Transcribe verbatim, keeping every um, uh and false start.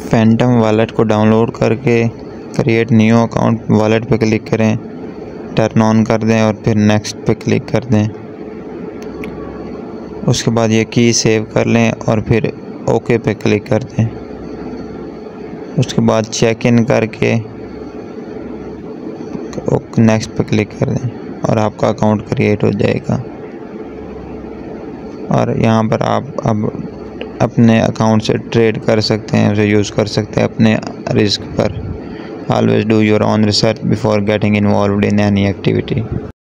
Phantom wallet को download करके create new account wallet पे क्लिक करें, टर्न ऑन कर दें और फिर नेक्स्ट पे क्लिक कर दें। उसके बाद ये की सेव कर लें और फिर ओके पे क्लिक कर दें। उसके बाद चेक इन करके नेक्स्ट पे क्लिक कर दें और आपका अकाउंट क्रिएट हो जाएगा। और यहाँ पर आप अब अपने अकाउंट से ट्रेड कर सकते हैं, उसे यूज़ कर सकते हैं अपने रिस्क पर। Always do your own research before getting involved in any activity.